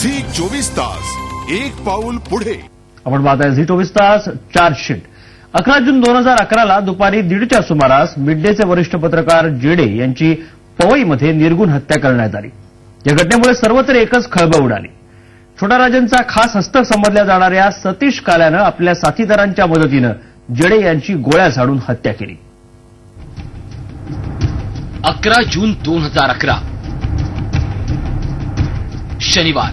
Zee 24 तास एक पाऊल पुढे. आपण पाहताय झी 24 तास चार्जशीट. 11 जून 2011ला दुपारी 1:30च्या सुमारास मिडडेचे वरिष्ठ पत्रकार जेडे यांची पवईमध्ये निर्गुण हत्या करण्यात आली. या घटनेमुळे सर्वत्र एकच खळबळ उडाली. छोटा राजनचा खास हस्तक समजल्या जाणाऱ्या सतीश काल्यानं आपल्या साथीदारांच्या मदतीनं जेडे यांची गोळ्या झाडून हत्या केली. 11 जून 2011 शनिवार,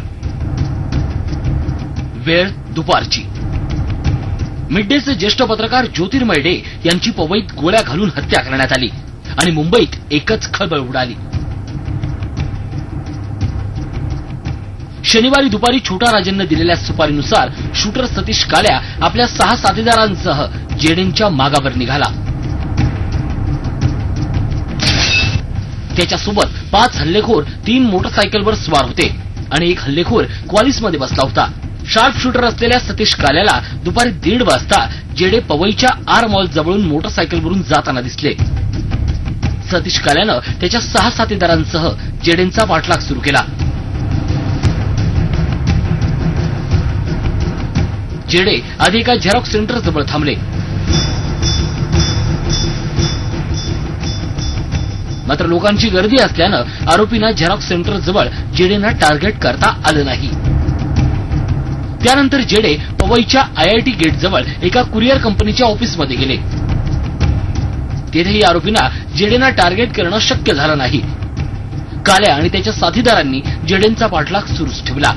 वेळ दुपारची. मिडडेचे ज्येष्ठ पत्रकार ज्योतिर्मय डे यांची पवईत गोळ्या घालून हत्या करण्यात आली आणि मुंबईत एकच खळबळ उडाली. शनिवारी दुपारी छोटा राजननं दिलेल्या सुपारीनुसार शूटर सतीश काल्या आपल्या 6 साथीदारांसह जेडेंच्या मागावर निघाला. त्याच्यासोबत 5 हल्लेखोर 3 मोटरसायकलवर स्वार होते आणि एक हल्लेखोर क्वालिसमध्ये बसला होता. शार्प शूटर असलेल्या सतीश काल्याला दुपारी 1:30 वाजता जेडे पवईच्या आर मॉल जवळून मोटरसायकलवरून जाताना दिसले. सतीश काल्यानं त्याच्या 6 साथीदारांसह जेडेंचा पाठलाग सुरू केला. जेडे आधी एका झेरॉक्स सेंटर जवळ थांबले, मात्र लोकांची गर्दी असल्यानं आरोपींना झेरॉक्स सेंटर जवळ जेडेंना टार्गेट करता आलं नाही. त्यानंतर जेडे पवईच्या IIT गेट जवळ एका कुरिअर कंपनीच्या ऑफिसमध्ये गेले. तेथेही आरोपींना जेडेंना टार्गेट करणं शक्य झालं नाही. काल्या आणि त्याच्या साथीदारांनी जेडेंचा पाठलाग सुरूच ठेवला.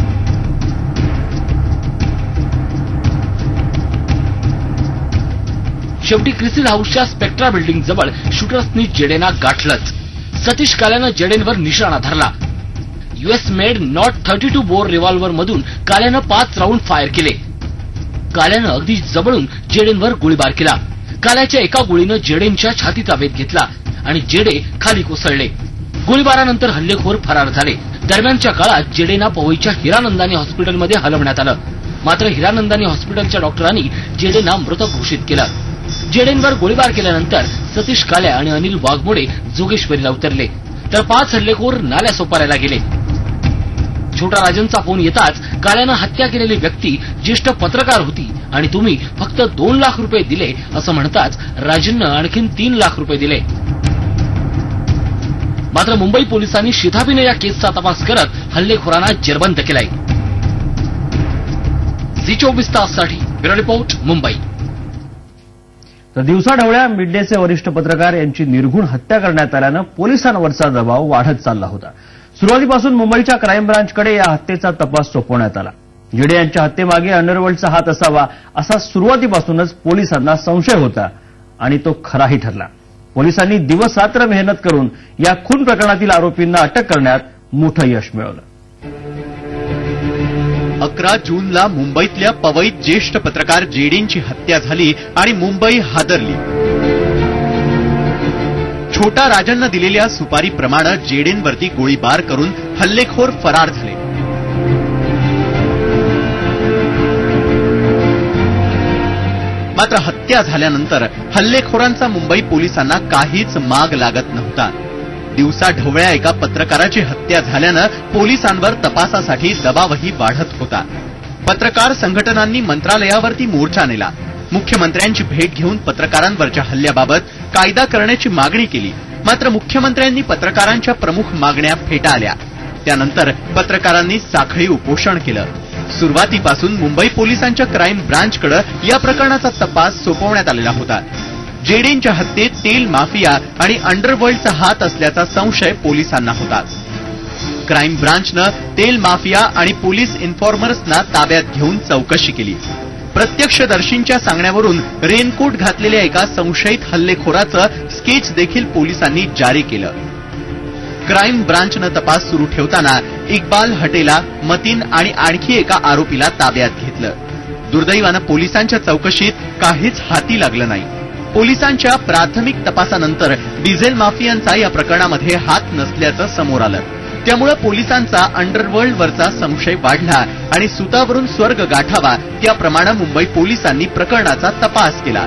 शेवटी क्रिसिल हाऊसच्या स्पेक्ट्रा बिल्डिंग जवळ शूटर्सनी जेडेंना गाठलंच. सतीश काल्यानं जेडेंवर निशाणा धरला. US made not 32 bore revolver मधून काल्यानं 5 राऊंड फायर केले. काल्यानं अगदी जवळून जेडेंवर गोळीबार केला. काल्याच्या एका गोळीनं जेडेंच्या छातीचा वेध घेतला आणि जेडे खाली कोसळले. गोळीबारानंतर हल्लेखोर फरार झाले. दरम्यानच्या काळात जेडेंना पवईच्या हिरानंदानी हॉस्पिटलमध्ये हलवण्यात आलं, मात्र हिरानंदानी हॉस्पिटलच्या डॉक्टरांनी जेडेंना मृत घोषित केलं. जेडेंवर गोळीबार केल्यानंतर सतीश काल्या आणि अनिल वाघमोडे जोगेश्वरीला उतरले, तर 5 हल्लेखोर नाल्या सोपाऱ्याला गेले. छोटा राजनचा फोन येताच काल्यानं हत्या केलेली व्यक्ती ज्येष्ठ पत्रकार होती आणि तुम्ही फक्त 2 लाख रुपये दिले असं म्हणताच राजननं आणखीन 3 लाख रुपये दिले. मात्र मुंबई पोलिसांनी शिताफीने या केसचा तपास करत हल्लेखोरांना जेरबंद केलाय. झी 24 ताससाठी ब्युरो रिपोर्ट, मुंबई. तर दिवसाढवळ्या मिडडेचे वरिष्ठ पत्रकार यांची निर्घुण हत्या करण्यात आल्यानं पोलिसांवरचा दबाव वाढत चालला होता. सुरुवातीपासून मुंबईच्या क्राईम ब्रांचकडे या हत्येचा तपास सोपवण्यात आला. जेडे यांच्या हत्येमागे अंडरवर्ल्डचा हात असावा असा सुरुवातीपासूनच पोलिसांना संशय होता आणि तो खराही ठरला. पोलिसांनी दिवसरात्र मेहनत करून या खून प्रकरणातील आरोपींना अटक करण्यात मोठं यश मिळवलं. 11 जूनला मुंबईतल्या पवईत ज्येष्ठ पत्रकार जेडेंची हत्या झाली आणि मुंबई हादरली. छोटा राजननं दिलेल्या सुपारीप्रमाणे जेडेंवरती गोळीबार करून हल्लेखोर फरार झाले. मात्र हत्या झाल्यानंतर हल्लेखोरांचा मुंबई पोलिसांना काहीच माग लागत नव्हता. दिवसाढवळ्या एका पत्रकाराची हत्या झाल्यानं पोलिसांवर तपासासाठी दबावही वाढत होता. पत्रकार संघटनांनी मंत्रालयावरती मोर्चा नेला. मुख्यमंत्र्यांची भेट घेऊन पत्रकारांवरच्या हल्ल्याबाबत कायदा करण्याची मागणी केली. मात्र मुख्यमंत्र्यांनी पत्रकारांच्या प्रमुख मागण्या फेटाळल्या. त्यानंतर पत्रकारांनी साखळी उपोषण केलं. सुरुवातीपासून मुंबई पोलिसांच्या क्राईम ब्रांचकडे या प्रकरणाचा तपास सोपवण्यात आलेला होता. जेडेंच्या हत्येत तेल माफिया आणि अंडरवर्ल्डचा हात असल्याचा संशय पोलिसांना होता. क्राईम ब्रांचनं तेल माफिया आणि पोलीस इन्फॉर्मर्सना ताब्यात घेऊन चौकशी केली. प्रत्यक्षदर्शींच्या सांगण्यावरून रेनकोट घातलेल्या एका संशयित हल्लेखोराचं स्केच देखील पोलिसांनी जारी केलं. क्राईम ब्रांचनं तपास सुरू ठेवताना इक्बाल हटेला, मतीन आणि आणखी एका आरोपीला ताब्यात घेतलं. दुर्दैवानं पोलिसांच्या चौकशीत काहीच हाती लागलं नाही. पोलिसांच्या प्राथमिक तपासानंतर डिझेल माफियांचा या प्रकरणामध्ये हात नसल्याचं समोर आलं. त्यामुळे पोलिसांचा अंडरवर्ल्डवरचा संशय वाढला आणि सुतावरून स्वर्ग गाठावा त्याप्रमाणे मुंबई पोलिसांनी प्रकरणाचा तपास केला.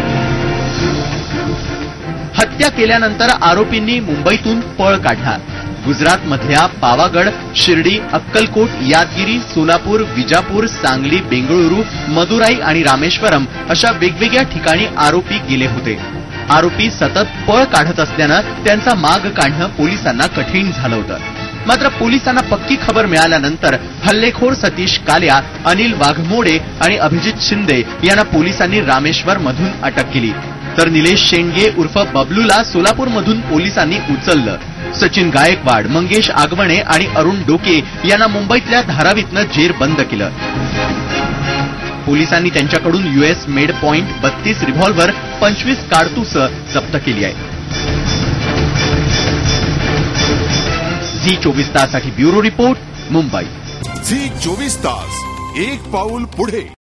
हत्या केल्यानंतर आरोपींनी मुंबईतून पळ काढला. गुजरातमधल्या पावागड, शिर्डी, अक्कलकोट, यादगिरी, सोलापूर, विजापूर, सांगली, बेंगळुरू, मदुराई आणि रामेश्वरम अशा वेगवेगळ्या ठिकाणी आरोपी गेले होते. आरोपी सतत पळ काढत असल्यानं त्यांचा माग काढणं पोलिसांना कठीण झालं होतं. मात्र पोलिसांना पक्की खबर मिळाल्यानंतर हल्लेखोर सतीश काल्या, अनिल वाघमोडे आणि अभिजित शिंदे यांना पोलिसांनी रामेश्वर मधून अटक केली. तर निलेश शेंडगे उर्फ बबलूला सोलापूरमधून पोलिसांनी उचललं. सचिन गायकवाड, मंगेश आगवणे आणि अरुण डोके यांना मुंबईतल्या धारावीतनं जेर बंद केलं. पोलिसांनी त्यांच्याकडून US मेड पॉइंट 32 रिव्हॉल्व्हर, 25 कारतूसं जप्त केली आहे. झी 24 ताससाठी ब्युरो रिपोर्ट, मुंबई. झी 24 तास, एक पाऊल पुढे.